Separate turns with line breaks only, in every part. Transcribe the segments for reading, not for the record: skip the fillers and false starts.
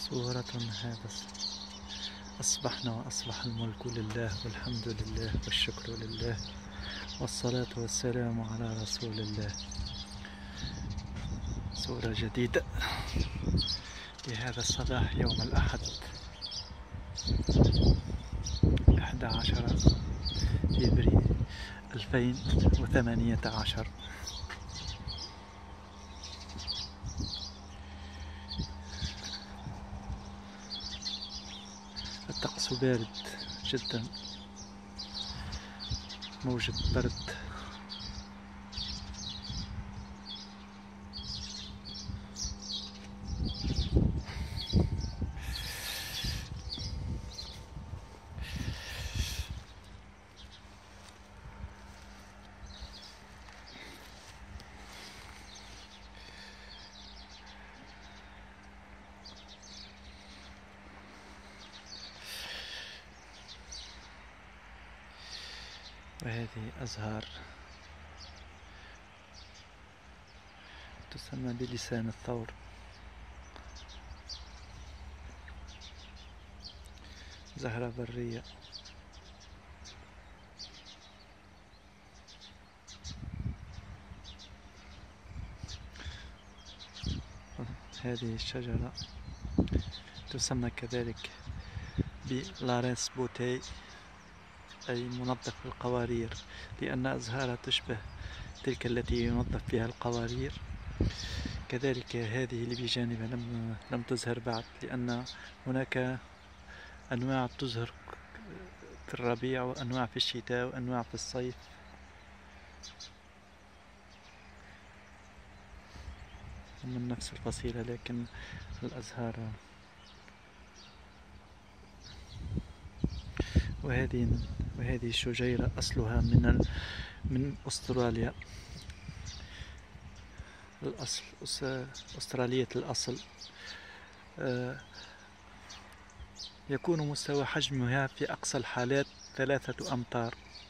صورة هذا أصبحنا وأصبح الملك لله والحمد لله والشكر لله والصلاة والسلام على رسول الله. صورة جديدة لهذا الصباح يوم الأحد 11 فبراير 2018. الطقس بارد جدا، موجة برد. وهذه أزهار تسمى بلسان الثور. زهرة برية. هذه الشجرة تسمى كذلك بلارنس بوتي، أي منظف القوارير، لأن أزهارها تشبه تلك التي ينظف بها القوارير. كذلك هذه اللي بجانبها لم تزهر بعد، لأن هناك أنواع تزهر في الربيع وأنواع في الشتاء وأنواع في الصيف. من نفس الفصيلة، لكن الأزهار. وهذه الشجيرة أصلها من أستراليا، الأصل أسترالية الأصل. يكون مستوى حجمها في أقصى الحالات 3 أمتار،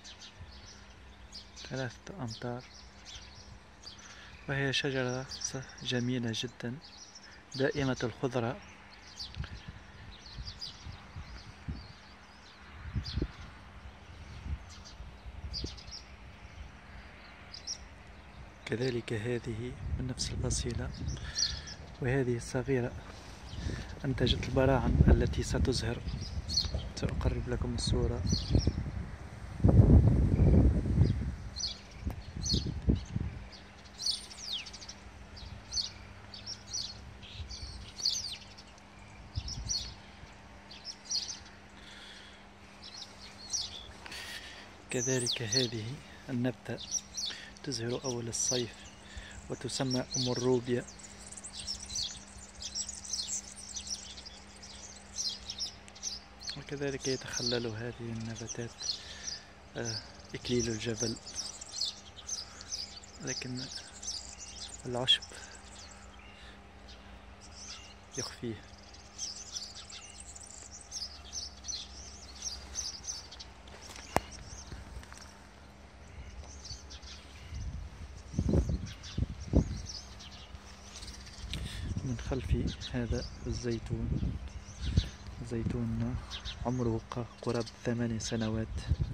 وهي شجرة جميلة جدا دائمة الخضرة. كذلك هذه من نفس الفصيلة، وهذه الصغيرة أنتجت البراعم التي ستزهر. سأقرب لكم الصورة. كذلك هذه النبتة تزهر أول الصيف وتسمى أم الروبيا. وكذلك يتخلل هذه النباتات إكليل الجبل، لكن العشب يخفيه. من خلفي هذا زيتون عمره قرابة 8 سنوات.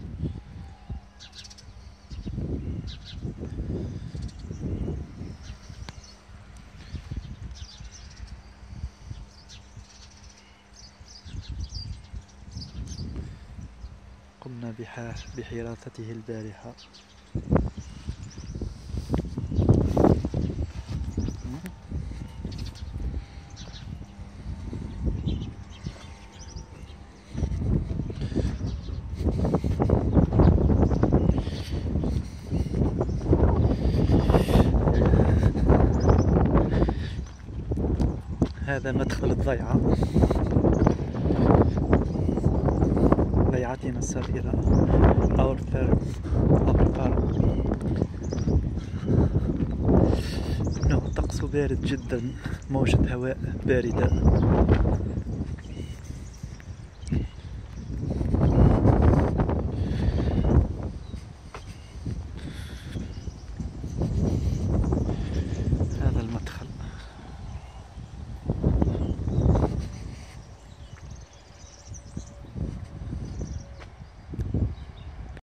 قمنا بحراثته البارحة. هذا مدخل الضيعة، ضيعتنا الصغيرة أور فارم. إنه الطقس بارد جدا، موجة هواء باردة.